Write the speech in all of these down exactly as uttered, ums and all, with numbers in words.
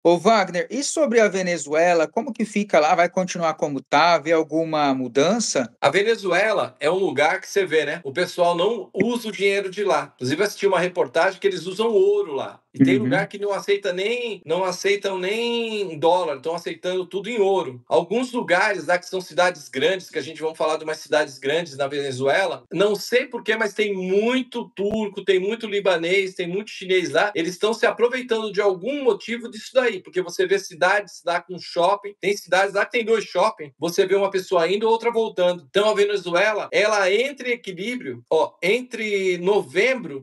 Ô Wagner, e sobre a Venezuela, como que fica lá? Vai continuar como tá? Vê alguma mudança? A Venezuela é um lugar que você vê, né? O pessoal não usa o dinheiro de lá. Inclusive, eu assisti uma reportagem que eles usam ouro lá. E tem lugar Uhum. que não aceita nem, não aceitam nem dólar, estão aceitando tudo em ouro. Alguns lugares lá que são cidades grandes, que a gente vai falar de umas cidades grandes na Venezuela, não sei porquê, mas tem muito turco, tem muito libanês, tem muito chinês lá. Eles estão se aproveitando de algum motivo disso daí, porque você vê cidades lá com shopping, tem cidades lá que tem dois shopping, você vê uma pessoa indo, outra voltando. Então a Venezuela, ela entra em equilíbrio, ó, entre novembro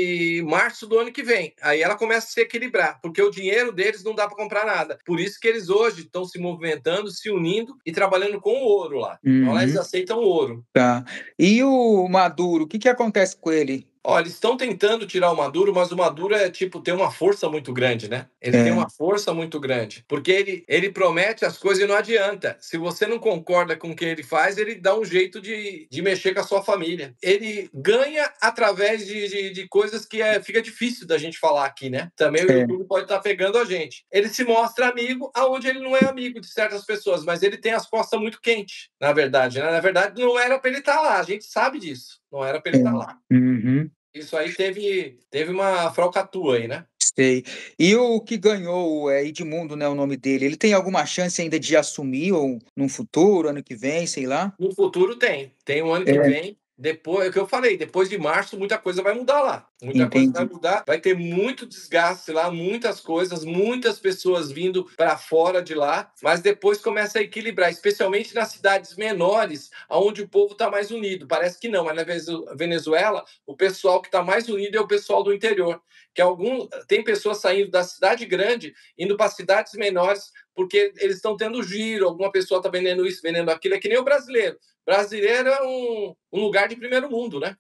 e março do ano que vem. Aí ela começa a se equilibrar, porque o dinheiro deles não dá para comprar nada. Por isso que eles hoje estão se movimentando, se unindo e trabalhando com o ouro lá. Então lá eles Uhum. aceitam ouro. Tá. E o Maduro, o que que acontece com ele? Olha, eles estão tentando tirar o Maduro, mas o Maduro é tipo tem uma força muito grande, né? Ele tem É. uma força muito grande, porque ele, ele promete as coisas e não adianta. Se você não concorda com o que ele faz, ele dá um jeito de, de mexer com a sua família. Ele ganha através de, de, de coisas que é, fica difícil da gente falar aqui, né? Também o É. YouTube pode estar pegando a gente. Ele se mostra amigo aonde ele não é amigo de certas pessoas, mas ele tem as costas muito quentes, na verdade, né? Na verdade, não era para ele estar lá, a gente sabe disso. Não era para ele É. estar lá. Uhum. Isso aí teve, teve uma falcatrua aí, né? Sei. E o que ganhou, é Edmundo, né, o nome dele, ele tem alguma chance ainda de assumir ou num futuro, ano que vem, sei lá? No futuro tem. Tem um ano que É, vem. Depois, é o que eu falei, depois de março, muita coisa vai mudar lá. Muita coisa vai entendi. mudar. Vai ter muito desgaste lá, muitas coisas, muitas pessoas vindo para fora de lá, mas depois começa a equilibrar, especialmente nas cidades menores, onde o povo está mais unido. Parece que não, mas na Venezuela, o pessoal que está mais unido é o pessoal do interior. Que algum, tem pessoas saindo da cidade grande, indo para cidades menores, porque eles estão tendo giro, alguma pessoa está vendendo isso, vendendo aquilo, é que nem o brasileiro. Brasileiro é um, um lugar de primeiro mundo, né?